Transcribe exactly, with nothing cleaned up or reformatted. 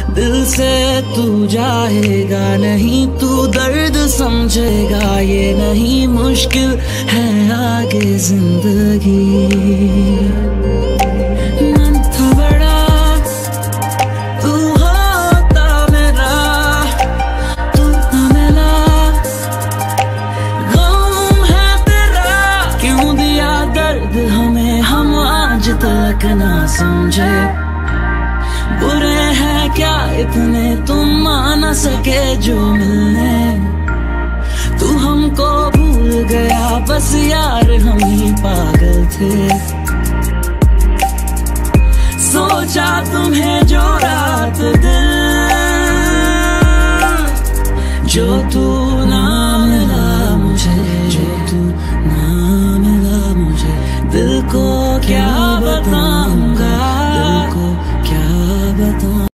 दिल से तू जाएगा नहीं, तू दर्द समझेगा ये नहीं, मुश्किल है आगे जिंदगी। मन था बड़ा तू होता मेरा, तू ना मिला गम है तेरा। क्यों दिया दर्द हमें हम आज तक ना समझे, बुरे हैं क्या इतने तुम आ न सके जो मिलने। तू हमको भूल गया बस यार हम ही पागल थे, सोचा तुम्हें जोड़ा